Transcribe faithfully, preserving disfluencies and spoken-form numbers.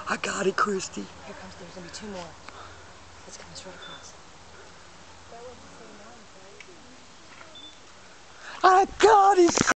I got it, Christy. Here comes, there's gonna be two more. It's coming straight across. I got it!